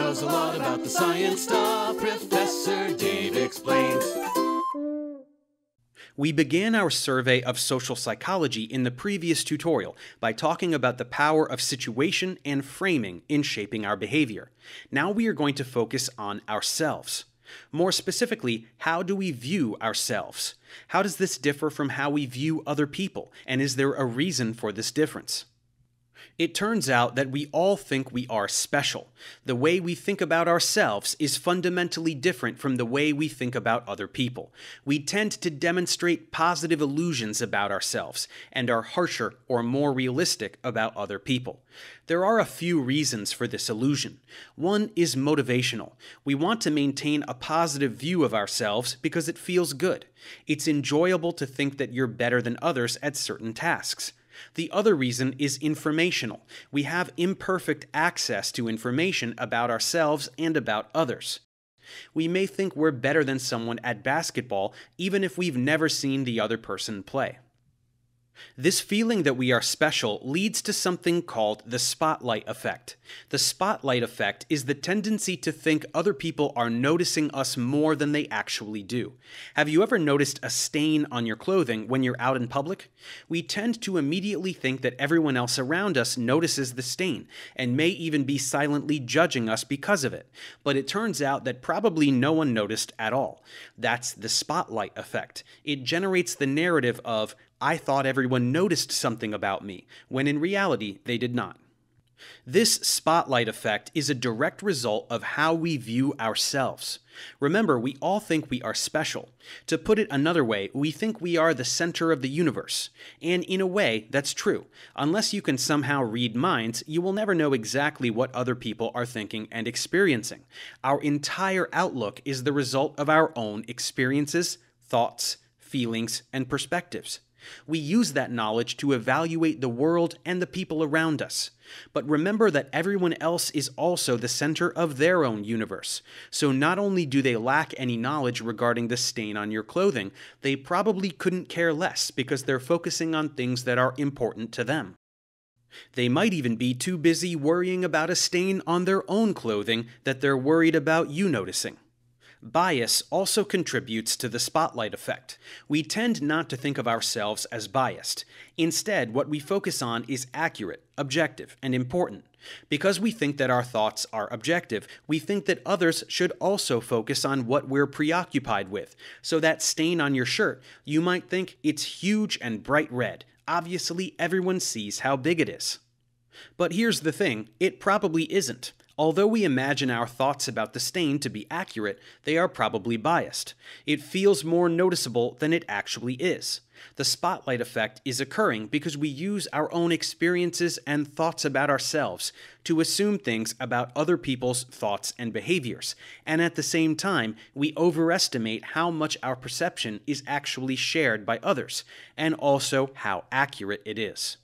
knows a lot about the science stuff. Professor Dave explains. We began our survey of social psychology in the previous tutorial by talking about the power of situation and framing in shaping our behavior. Now we are going to focus on ourselves. More specifically, how do we view ourselves? How does this differ from how we view other people, and is there a reason for this difference? It turns out that we all think we are special. The way we think about ourselves is fundamentally different from the way we think about other people. We tend to demonstrate positive illusions about ourselves and are harsher or more realistic about other people. There are a few reasons for this illusion. One is motivational. We want to maintain a positive view of ourselves because it feels good. It's enjoyable to think that you're better than others at certain tasks. The other reason is informational. We have imperfect access to information about ourselves and about others. We may think we're better than someone at basketball even if we've never seen the other person play. This feeling that we are special leads to something called the spotlight effect. The spotlight effect is the tendency to think other people are noticing us more than they actually do. Have you ever noticed a stain on your clothing when you're out in public? We tend to immediately think that everyone else around us notices the stain and may even be silently judging us because of it. But it turns out that probably no one noticed at all. That's the spotlight effect. It generates the narrative of, I thought everyone noticed something about me, when in reality they did not. This spotlight effect is a direct result of how we view ourselves. Remember, we all think we are special. To put it another way, we think we are the center of the universe. And in a way, that's true. Unless you can somehow read minds, you will never know exactly what other people are thinking and experiencing. Our entire outlook is the result of our own experiences, thoughts, feelings, and perspectives. We use that knowledge to evaluate the world and the people around us. But remember that everyone else is also the center of their own universe. So not only do they lack any knowledge regarding the stain on your clothing, they probably couldn't care less because they're focusing on things that are important to them. They might even be too busy worrying about a stain on their own clothing that they're worried about you noticing. Bias also contributes to the spotlight effect. We tend not to think of ourselves as biased. Instead, what we focus on is accurate, objective, and important. Because we think that our thoughts are objective, we think that others should also focus on what we're preoccupied with. So that stain on your shirt, you might think it's huge and bright red. Obviously, everyone sees how big it is. But here's the thing, it probably isn't. Although we imagine our thoughts about the stain to be accurate, they are probably biased. It feels more noticeable than it actually is. The spotlight effect is occurring because we use our own experiences and thoughts about ourselves to assume things about other people's thoughts and behaviors, and at the same time, we overestimate how much our perception is actually shared by others, and also how accurate it is.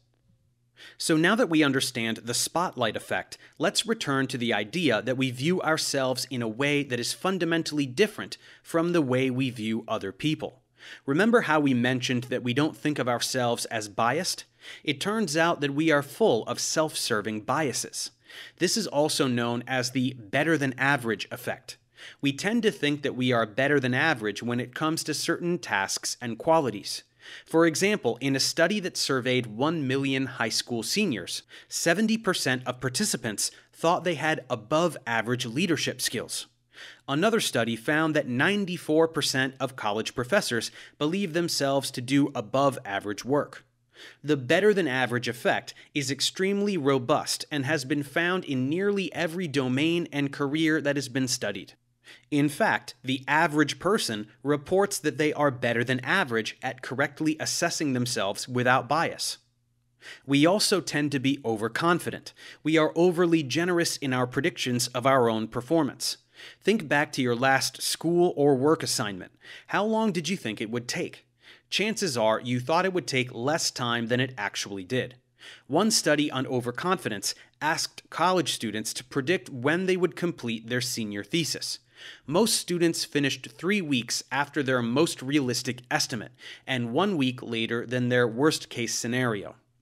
So now that we understand the spotlight effect, let's return to the idea that we view ourselves in a way that is fundamentally different from the way we view other people. Remember how we mentioned that we don't think of ourselves as biased? It turns out that we are full of self-serving biases. This is also known as the better-than-average effect. We tend to think that we are better than average when it comes to certain tasks and qualities. For example, in a study that surveyed 1 million high school seniors, 70% of participants thought they had above-average leadership skills. Another study found that 94% of college professors believe themselves to do above-average work. The better-than-average effect is extremely robust and has been found in nearly every domain and career that has been studied. In fact, the average person reports that they are better than average at correctly assessing themselves without bias. We also tend to be overconfident. We are overly generous in our predictions of our own performance. Think back to your last school or work assignment. How long did you think it would take? Chances are you thought it would take less time than it actually did. One study on overconfidence asked college students to predict when they would complete their senior thesis. Most students finished 3 weeks after their most realistic estimate, and 1 week later than their worst-case scenario.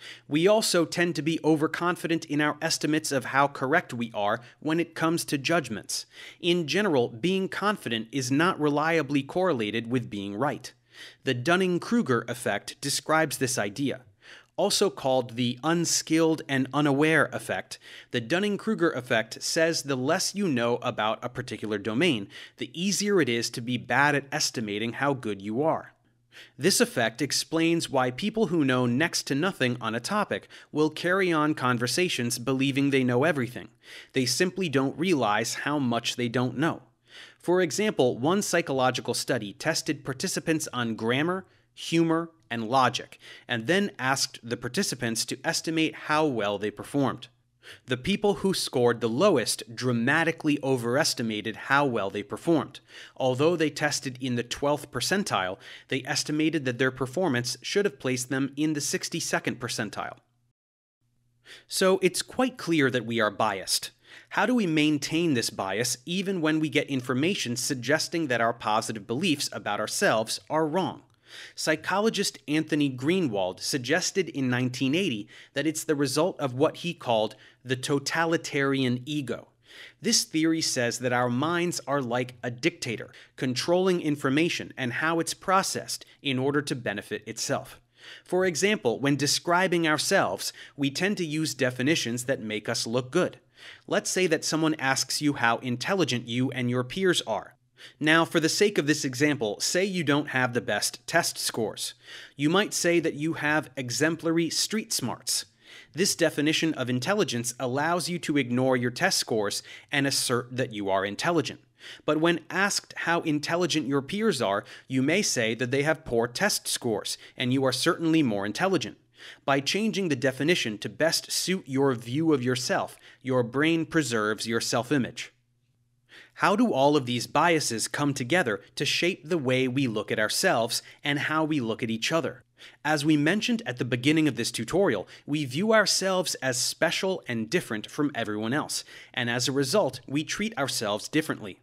We also tend to be overconfident in our estimates of how correct we are when it comes to judgments. In general, being confident is not reliably correlated with being right. The dunning-kruger effect describes this idea. Also called the unskilled and unaware effect, the dunning-kruger effect says the less you know about a particular domain, the easier it is to be bad at estimating how good you are. This effect explains why people who know next to nothing on a topic will carry on conversations believing they know everything. They simply don't realize how much they don't know. For example, one psychological study tested participants on grammar, humor, and logic, and then asked the participants to estimate how well they performed. The people who scored the lowest dramatically overestimated how well they performed. Although they tested in the 12th percentile, they estimated that their performance should have placed them in the 62nd percentile. So it's quite clear that we are biased. How do we maintain this bias even when we get information suggesting that our positive beliefs about ourselves are wrong? Psychologist Anthony Greenwald suggested in 1980 that it's the result of what he called the totalitarian ego. This theory says that our minds are like a dictator, controlling information and how it's processed in order to benefit itself. For example, when describing ourselves, we tend to use definitions that make us look good. Let's say that someone asks you how intelligent you and your peers are. Now, for the sake of this example, say you don't have the best test scores. You might say that you have exemplary street smarts. This definition of intelligence allows you to ignore your test scores and assert that you are intelligent. But when asked how intelligent your peers are, you may say that they have poor test scores, and you are certainly more intelligent. By changing the definition to best suit your view of yourself, your brain preserves your self-image. How do all of these biases come together to shape the way we look at ourselves and how we look at each other? As we mentioned at the beginning of this tutorial, we view ourselves as special and different from everyone else, and as a result, we treat ourselves differently.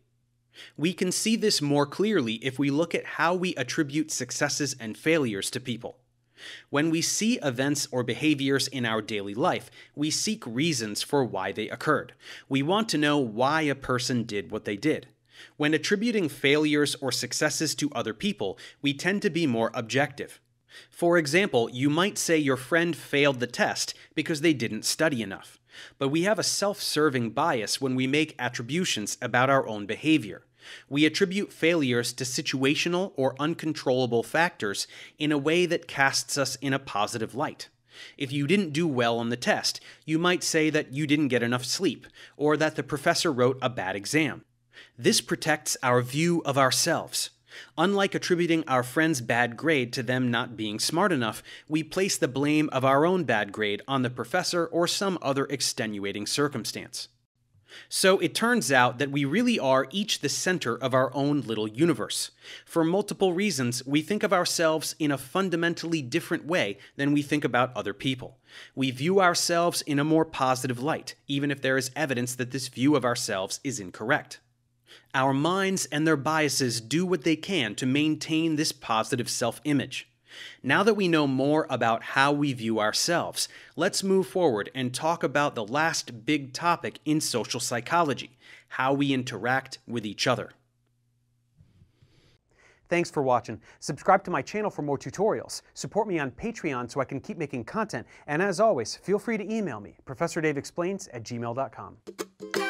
We can see this more clearly if we look at how we attribute successes and failures to people. When we see events or behaviors in our daily life, we seek reasons for why they occurred. We want to know why a person did what they did. When attributing failures or successes to other people, we tend to be more objective. For example, you might say your friend failed the test because they didn't study enough. But we have a self-serving bias when we make attributions about our own behavior. We attribute failures to situational or uncontrollable factors in a way that casts us in a positive light. If you didn't do well on the test, you might say that you didn't get enough sleep, or that the professor wrote a bad exam. This protects our view of ourselves. Unlike attributing our friend's bad grade to them not being smart enough, we place the blame of our own bad grade on the professor or some other extenuating circumstance. So it turns out that we really are each the center of our own little universe. For multiple reasons, we think of ourselves in a fundamentally different way than we think about other people. We view ourselves in a more positive light, even if there is evidence that this view of ourselves is incorrect. Our minds and their biases do what they can to maintain this positive self-image. Now that we know more about how we view ourselves, let's move forward and talk about the last big topic in social psychology: how we interact with each other. Thanks for watching. Subscribe to my channel for more tutorials. Support me on Patreon so I can keep making content. And as always, feel free to email me, ProfessorDaveExplains@gmail.com.